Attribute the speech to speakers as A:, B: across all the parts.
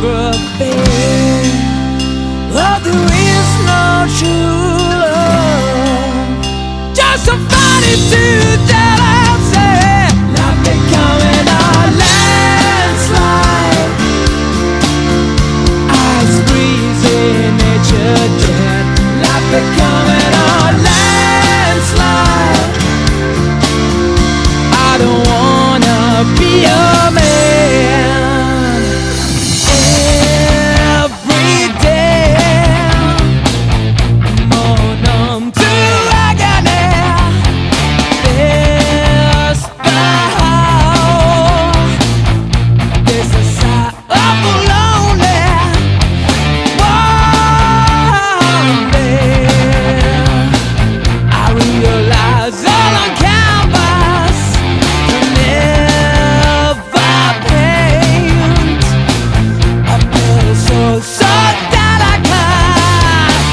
A: pornography. Love, there is no true love, just somebody to tell us life becoming a landslide, ice freezing, nature dead, life becoming a landslide. I don't wanna be a man every day, more numb to agony. This bow, this is sigh of lonely. One day I realize all on canvas can never paint a pencil so delicate.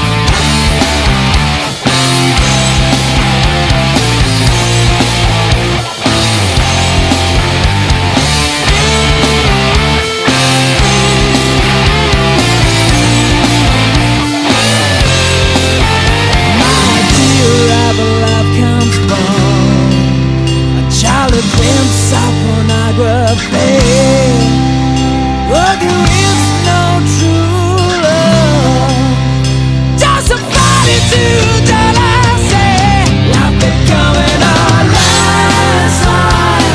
A: My dear, the love comes from a childhood glimpse of pornography. But there is no true love, just somebody to tell us life becoming a landslide,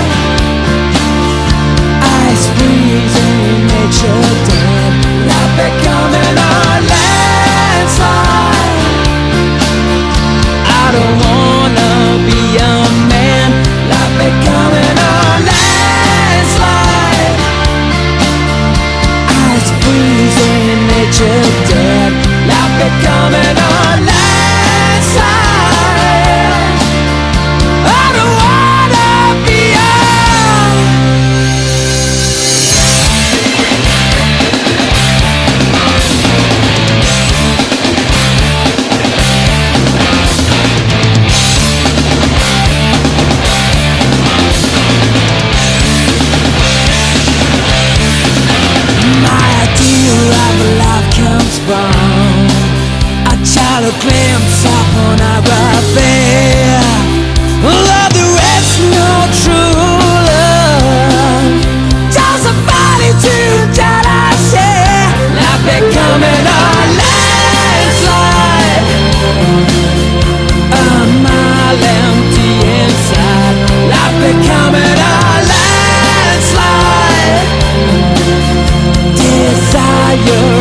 A: ice freezing, nature dead, life becoming a landslide. I don't wanna be a man, life becoming a landslide, ice freezing, nature dead, life becoming a landslide. I don't wanna be a My ideal of love comes from a childhood glimpse of pornography. Love, there is no true love, just somebody to tell us life becoming a landslide. A mile empty inside, life becoming a landslide. Desire